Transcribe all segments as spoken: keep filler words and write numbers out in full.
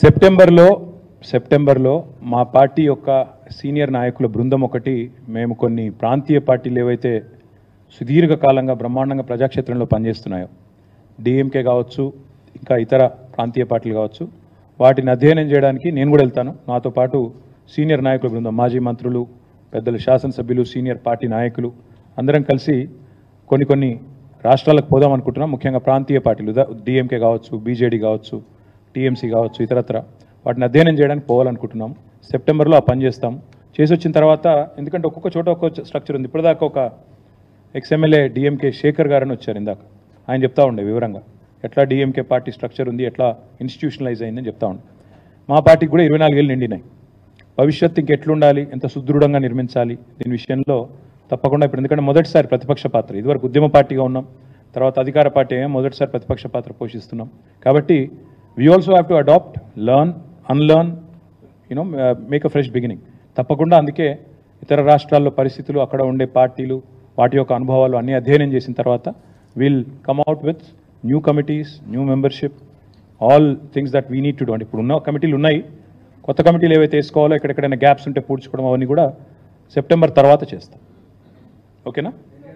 సెప్టెంబర్లో సెప్టెంబర్లో మా పార్టీ యొక్క సీనియర్ నాయకుల బృందం ఒకటి మేము కొన్ని ప్రాంతీయ పార్టీలు ఏవైతే సుదీర్ఘకాలంగా బ్రహ్మాండంగా ప్రజాక్షేత్రంలో పనిచేస్తున్నాయో డిఎంకే కావచ్చు ఇంకా ఇతర ప్రాంతీయ పార్టీలు కావచ్చు వాటిని అధ్యయనం చేయడానికి నేను కూడా వెళ్తాను. నాతో పాటు సీనియర్ నాయకుల బృందం మాజీ మంత్రులు పెద్దలు శాసనసభ్యులు సీనియర్ పార్టీ నాయకులు అందరం కలిసి కొన్ని కొన్ని రాష్ట్రాలకు పోదాం అనుకుంటున్నాం. ముఖ్యంగా ప్రాంతీయ పార్టీలు డిఎంకే కావచ్చు బీజేడీ కావచ్చు టీఎంసీ కావచ్చు ఇతరత్ర వాటిని అధ్యయనం చేయడానికి పోవాలనుకుంటున్నాం. సెప్టెంబర్లో ఆ పని చేస్తాం. చేసి వచ్చిన తర్వాత ఎందుకంటే ఒక్కొక్క చోట ఒక్కొక్క స్ట్రక్చర్ ఉంది. ఇప్పటిదాకా ఒక ఎక్స్ఎమ్మెల్యే డిఎంకే శేఖర్ గారని వచ్చారు ఇందాక. ఆయన చెప్తా ఉండే వివరంగా ఎట్లా డిఎంకే పార్టీ స్ట్రక్చర్ ఉంది ఎట్లా ఇన్స్టిట్యూషనలైజ్ అయిందని చెప్తా ఉండే. మా పార్టీకి కూడా ఇరవై నాలుగేళ్ళు నిండినాయి. భవిష్యత్తు ఇంకెట్లుండాలి ఎంత సుదృఢంగా నిర్మించాలి దీని విషయంలో తప్పకుండా ఇప్పుడు ఎందుకంటే మొదటిసారి ప్రతిపక్ష పాత్ర ఇదివరకు ఉద్యమ పార్టీగా ఉన్నాం తర్వాత అధికార పార్టీ మొదటిసారి ప్రతిపక్ష పాత్ర పోషిస్తున్నాం. కాబట్టి we also have to adapt learn unlearn you know make a fresh beginning. తప్పకుండా అందుకే ఇతర రాష్ట్రాల్లో పరిస్థితులు అక్కడ ఉండే పార్టీలు వాటి యొక్క అనుభవాలు అన్నీ అధ్యయనం చేసిన తర్వాత will come out with new committees new membership all things that we need to do. అంటే ఇప్పుడు ఉన్న కమిటీలు ఉన్నాయి, కొత్త కమిటీలు ఏవైతే వేసుకోవాలో ఎక్కడెక్కడైనా గ్యాప్స్ ఉంటే పూడ్చుకోవడం అవన్నీ కూడా సెప్టెంబర్ తర్వాత చేస్తాం. ఓకేనా?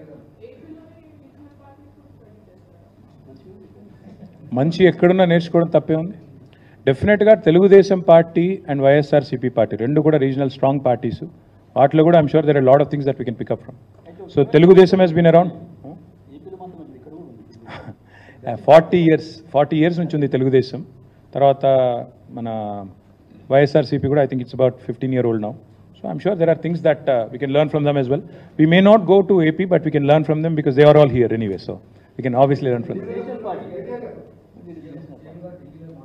మంచి ఎక్కడున్నా నేర్చుకోవడం తప్పే ఉంది. డెఫినెట్గా Telugu Desam party and YSRCP party రెండు కూడా రీజనల్ స్ట్రాంగ్ పార్టీస్. వాటిలో కూడా I'm sure there are lot of things that we can pick up from. So Telugu Desam has been around forty years forty years నుంచి ఉంది తెలుగుదేశం. తర్వాత మన వైఎస్ఆర్సీపీ కూడా I think it's about fifteen year old now. So I'm sure there are things that we can learn from them as well. We may not go to A P but we can learn from them because they are all here anyway. So we can obviously learn from them.